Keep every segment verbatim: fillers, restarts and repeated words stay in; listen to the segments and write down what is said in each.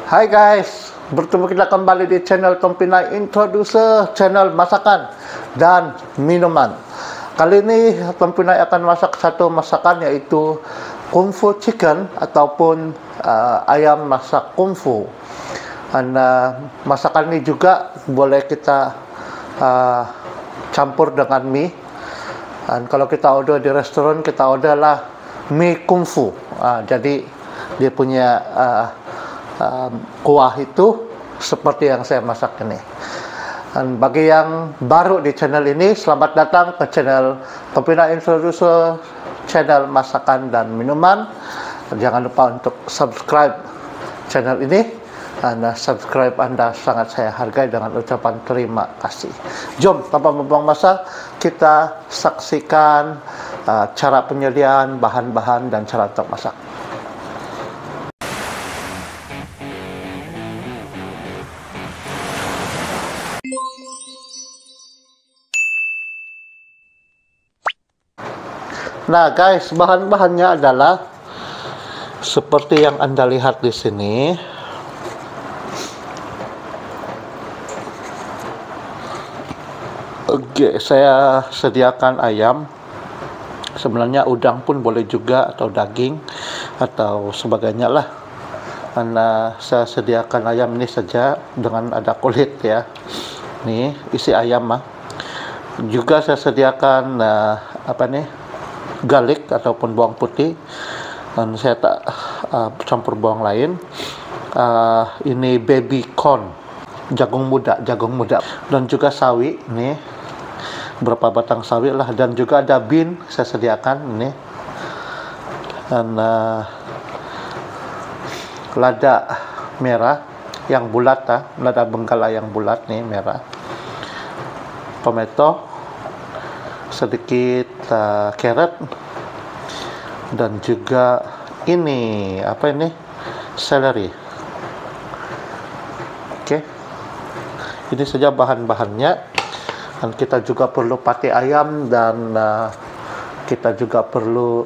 Hai guys, bertemu kita kembali di channel Tom Pinai Introducer, channel masakan dan minuman. Kali ini Tom Pinai akan masak satu masakan, yaitu kungfu chicken ataupun uh, ayam masak kungfu. Dan uh, masakan ini juga boleh kita uh, campur dengan mie. Dan kalau kita order di restoran, kita order lah mie kungfu. Uh, jadi dia punya uh, uh, kuah itu seperti yang saya masak ini. Dan bagi yang baru di channel ini, selamat datang ke channel Tom Pinai Introducer, channel masakan dan minuman. Jangan lupa untuk subscribe channel ini. Dan subscribe Anda sangat saya hargai dengan ucapan terima kasih. Jom, tanpa membuang masa, kita saksikan uh, cara penyediaan bahan-bahan dan cara untuk masak. Nah guys, bahan-bahannya adalah seperti yang Anda lihat di sini. Oke, saya sediakan ayam. Sebenarnya udang pun boleh juga, atau daging atau sebagainya lah. Karena saya sediakan ayam ini saja dengan ada kulit ya. Nih isi ayam mah. Juga saya sediakan uh, apa nih? garlic ataupun bawang putih. Dan saya tak uh, campur bawang lain. Uh, ini baby corn, jagung muda, jagung muda, dan juga sawi nih. Berapa batang sawi lah, dan juga ada bean saya sediakan ini, dan uh, lada merah yang bulat, ah, lada benggala yang bulat nih merah, tomato, sedikit uh, carrot, dan juga ini apa ini celery. Oke, ini saja bahan-bahannya. Dan kita juga perlu pate ayam, dan uh, kita juga perlu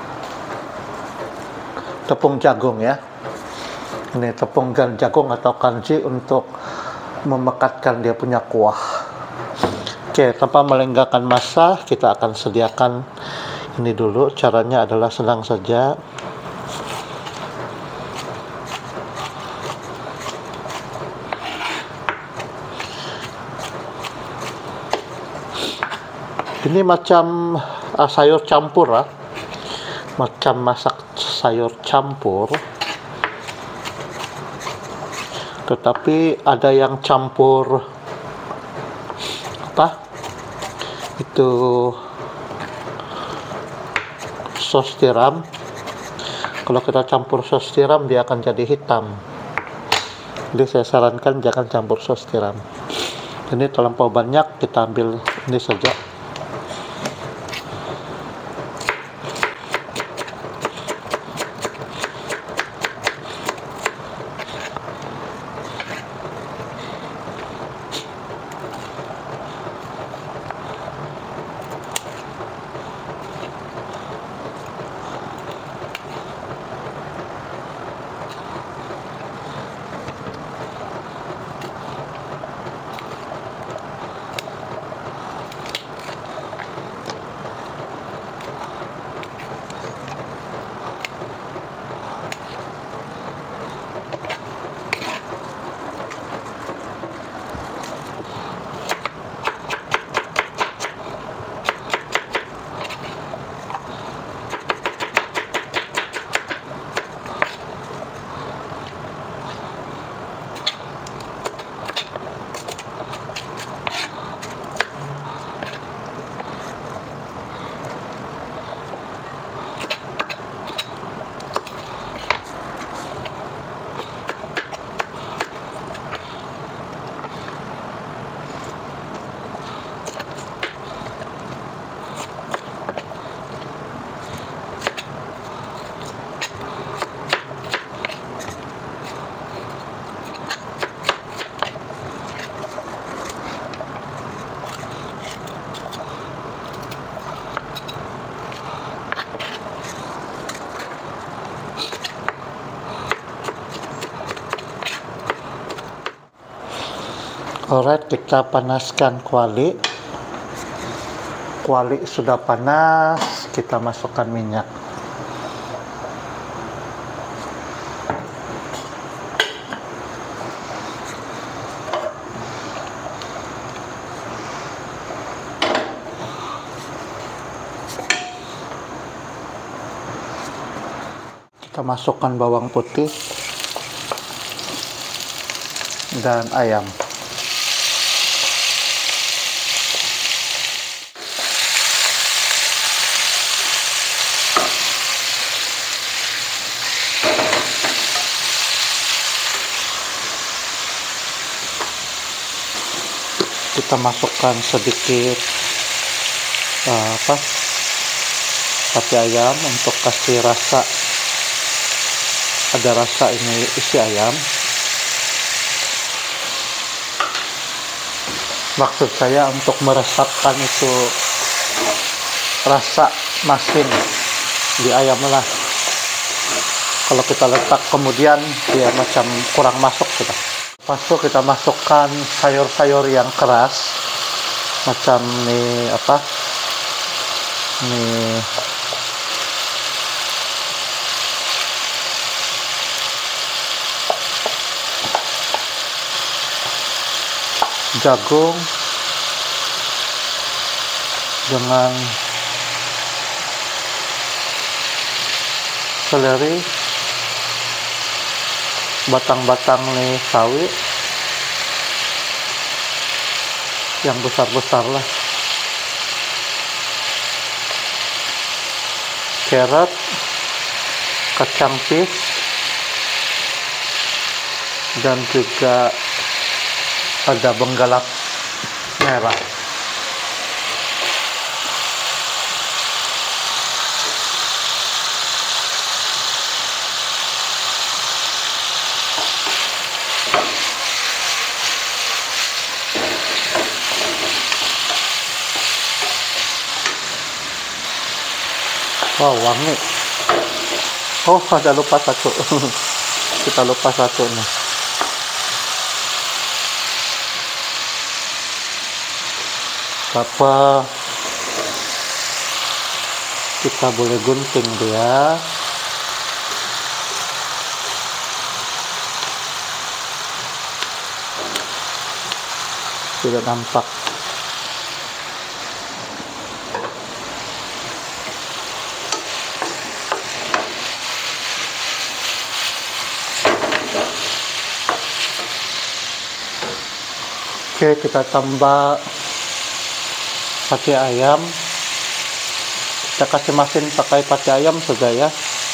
tepung jagung ya. Ini tepung jagung atau kanji untuk memekatkan dia punya kuah. Oke, tanpa melengahkan masa, kita akan sediakan ini dulu. Caranya adalah senang saja. Ini macam uh, sayur campur ah. Macam masak sayur campur. Tetapi ada yang campur apa? Itu sos tiram. Kalau kita campur sos tiram, dia akan jadi hitam. Jadi saya sarankan jangan campur sos tiram. Ini terlampau banyak, kita ambil ini saja. Alright, kita panaskan kuali. Kuali sudah panas, kita masukkan minyak. Kita masukkan bawang putih dan ayam. Kita masukkan sedikit uh, apa pati ayam untuk kasih rasa, ada rasa ini isi ayam. Maksud saya untuk meresapkan itu rasa masin di ayam lah. Kalau kita letak kemudian dia macam kurang masuk sudah. Pas itu kita masukkan sayur-sayur yang keras macam nih apa nih jagung dengan seleri, batang-batang nih sawi yang besar-besar lah, carrot, kacang peas, dan juga ada benggalak merah. Wow, wangi. Oh, ada lupa satu. Kita lupa satu nih. Apa? Kita boleh gunting dia. Tidak nampak. Oke, kita tambah pati ayam. Kita kasih masin pakai pati ayam saja ya.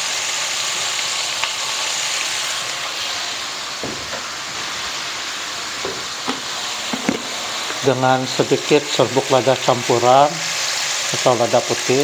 Dengan sedikit serbuk lada campuran atau lada putih.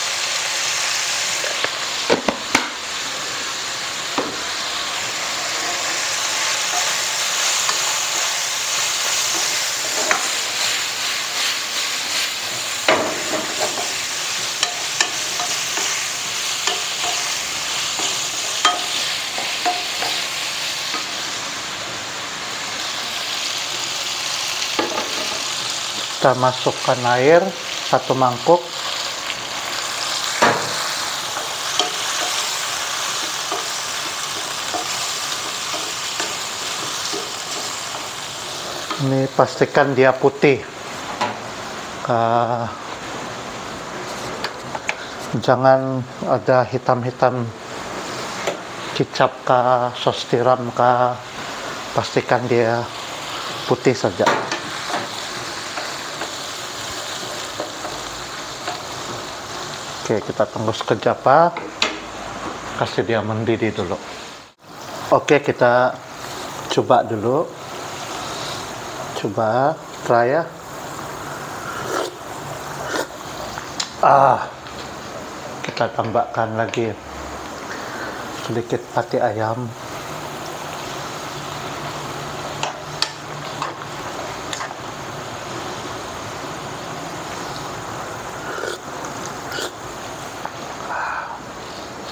Kita masukkan air satu mangkuk. Ini pastikan dia putih. Uh, jangan ada hitam-hitam kicap kah, sos tiram kah. Pastikan dia putih saja. Oke, kita tunggu sekejap Pak. Kasih dia mendidih dulu. Oke, kita coba dulu. Coba try ya. Ah, kita tambahkan lagi sedikit pati ayam.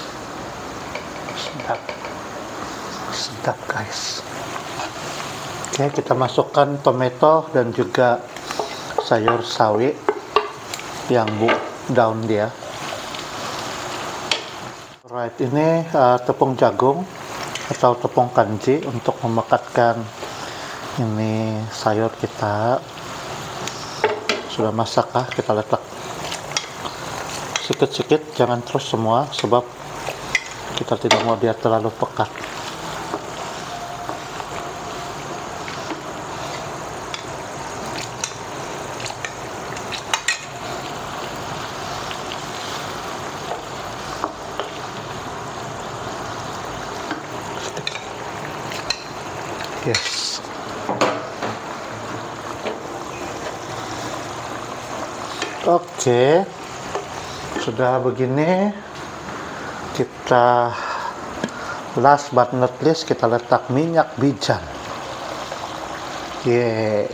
Sedap, sedap guys. Oke, kita masukkan tomato dan juga sayur sawi yang bu daun dia. Right, ini uh, tepung jagung atau tepung kanji untuk memekatkan ini sayur kita. Sudah masak ah, kita letak sedikit-sedikit, jangan terus semua sebab kita tidak mau dia terlalu pekat. Yes. Oke, sudah begini, kita last but not least kita letak minyak bijan. Yeah.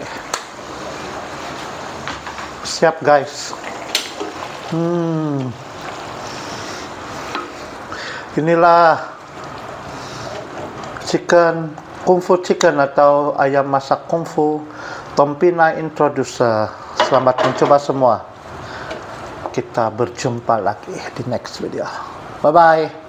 Siap guys. Hmm. Inilah chicken kungfu chicken atau ayam masak kungfu Tom Pinay Introducer. Selamat mencoba semua. Kita berjumpa lagi di next video. Bye bye.